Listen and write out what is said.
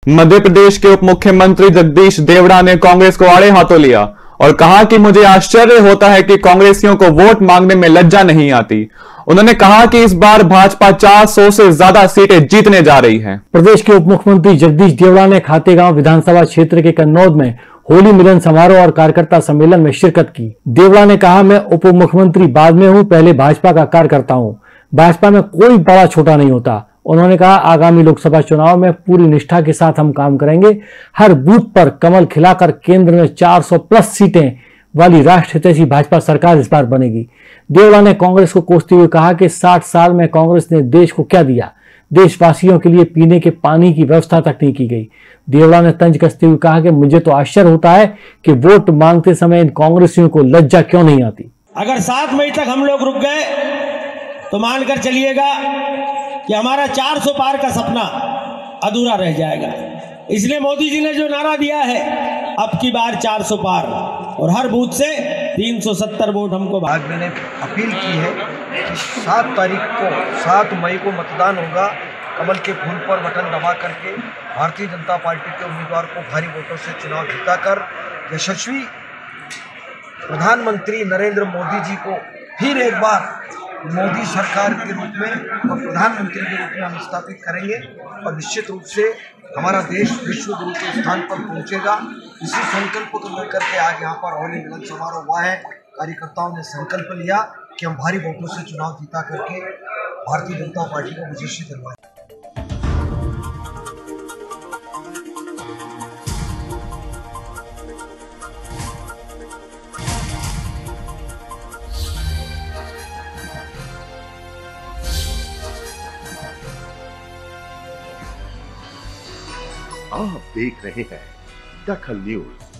मध्य प्रदेश के उप मुख्यमंत्री जगदीश देवड़ा ने कांग्रेस को आड़े हाथों लिया और कहा कि मुझे आश्चर्य होता है कि कांग्रेसियों को वोट मांगने में लज्जा नहीं आती। उन्होंने कहा कि इस बार भाजपा 400 से ज्यादा सीटें जीतने जा रही है। प्रदेश के उप मुख्यमंत्री जगदीश देवड़ा ने खातेगांव विधानसभा क्षेत्र के कन्नौज में होली मिलन समारोह और कार्यकर्ता सम्मेलन में शिरकत की। देवड़ा ने कहा, मैं उप मुख्यमंत्री बाद में हूं, पहले भाजपा का कार्यकर्ता हूं। भाजपा में कोई बड़ा छोटा नहीं होता। उन्होंने कहा, आगामी लोकसभा चुनाव में पूरी निष्ठा के साथ हम काम करेंगे। हर बूथ पर कमल खिलाकर केंद्र में 400 प्लस सीटें वाली राष्ट्र हितैषी भाजपा सरकार इस बार बनेगी। देवड़ा ने कांग्रेस को कोसते हुए कहा कि 60 साल में कांग्रेस ने देश को क्या दिया, देशवासियों के लिए पीने के पानी की व्यवस्था तक नहीं की गई। देवड़ा ने तंज कसते हुए कहा कि मुझे तो आश्चर्य होता है कि वोट मांगते समय इन कांग्रेसियों को लज्जा क्यों नहीं आती। अगर 7 मई तक हम लोग रुक गए तो मानकर चलिएगा कि हमारा 400 पार का सपना अधूरा रह जाएगा। इसलिए मोदी जी ने जो नारा दिया है, अब की बार 400 पार और हर बूथ से 370 वोट हमको। आज मैंने अपील की है कि 7 तारीख को 7 मई को मतदान होगा। कमल के फूल पर बटन दबा करके भारतीय जनता पार्टी के उम्मीदवार को भारी वोटों से चुनाव जिताकर यशस्वी प्रधानमंत्री नरेंद्र मोदी जी को फिर एक बार मोदी सरकार के रूप में और प्रधानमंत्री के रूप में हम स्थापित करेंगे और निश्चित रूप से हमारा देश विश्व गुरु के स्थान पर पहुंचेगा। इसी संकल्प को लेकर के आज यहाँ पर होली मिलन समारोह हुआ है। कार्यकर्ताओं ने संकल्प लिया कि हम भारी वोटों से चुनाव जीता करके भारतीय जनता पार्टी को विजयी करवाएं। आप देख रहे हैं दखल न्यूज।